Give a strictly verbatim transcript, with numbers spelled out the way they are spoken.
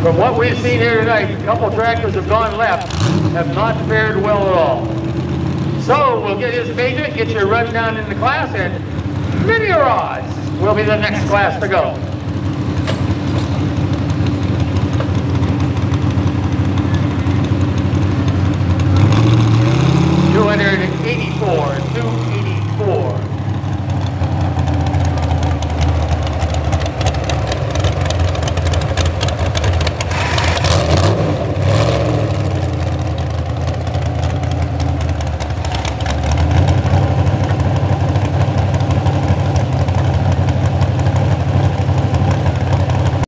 From what we've seen here tonight, a couple tractors have gone left, have not fared well at all. So we'll get his major, get your rundown in the class, and many odds will be the next class to go.